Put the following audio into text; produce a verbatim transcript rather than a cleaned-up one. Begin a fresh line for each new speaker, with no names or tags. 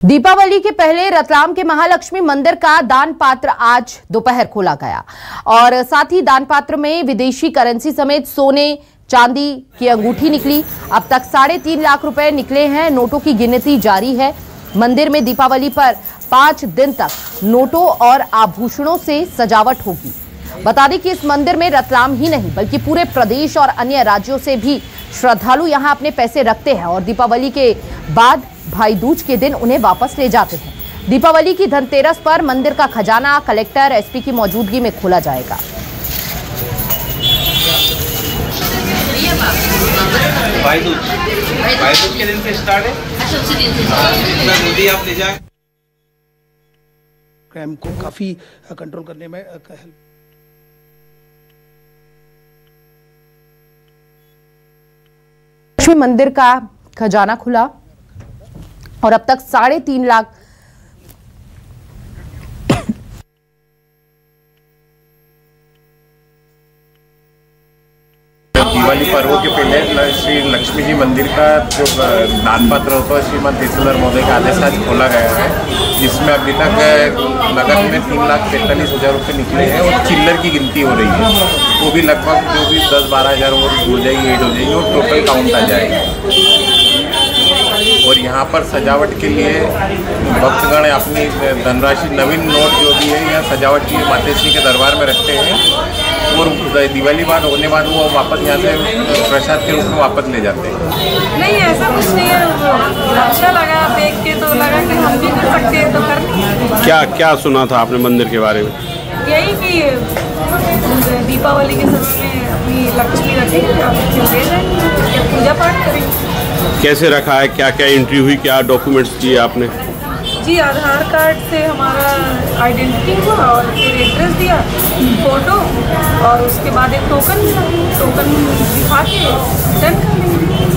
दीपावली के पहले रतलाम के महालक्ष्मी मंदिर का दान पात्र आज दोपहर खोला गया और साथ ही दान पात्र में विदेशी करेंसी समेत सोने चांदी की अंगूठी निकली। अब तक साढ़े तीन लाख रुपए निकले हैं। नोटों की गिनती जारी है। मंदिर में दीपावली पर पांच दिन तक नोटों और आभूषणों से सजावट होगी। बता दें कि इस मंदिर में रतलाम ही नहीं बल्कि पूरे प्रदेश और अन्य राज्यों से भी श्रद्धालु यहां अपने पैसे रखते हैं और दीपावली के बाद भाई दूज के दिन उन्हें वापस ले जाते हैं। दीपावली की धनतेरस पर मंदिर का खजाना कलेक्टर एसपी की मौजूदगी में खोला जाएगा।
भाई दूज भाई दूज के दिन से स्टार्ट है। अच्छा, उसी दिन से जितना जल्दी आप ले जाए
क्राइम को काफी कंट्रोल करने में हेल्प।
लक्ष्मी मंदिर का खजाना खुला और अब तक साढ़े तीन लाख
दिवाली पर्व के पहले श्री लक्ष्मी जी मंदिर का जो दान पात्र होता है श्रीमान तहसीलदार महोदय का आदेश आज खोला गया है, जिसमें अभी तक नगद में तीन लाख तैंतालीस हजार रुपये निकले हैं और चिल्लर की गिनती हो रही है। वो भी लगभग जो भी दस बारह हजार वो हो जाएगी एड हो जाएगी और टोटल काउंट आ जाएगा। और यहाँ पर सजावट के लिए भक्तगण अपनी धनराशि नवीन नोट जो भी है यहाँ सजावट की मातेश्वरी के दरबार में रखते हैं और दिवाली बाद होने बाद वो वापस यहाँ से प्रसाद के रूप में वापस ले जाते हैं।
नहीं, ऐसा कुछ नहीं है। अच्छा लगा देख के, तो लगा कि हम भी कर सकते हैं तो कर।
क्या क्या सुना था आपने मंदिर के बारे में?
यही कि दीपावली के समय में अपनी लक्ष्मी रखेंगे, पूजा पाठ करेंगे।
कैसे रखा है, क्या क्या एंट्री हुई, क्या डॉक्यूमेंट्स दिए आपने?
जी, आधार कार्ड से हमारा आइडेंटिटी हुआ और फिर एड्रेस दिया, फोटो और उसके बाद एक टोकन मिला। टोकन दिखा के डन कर लेंगे।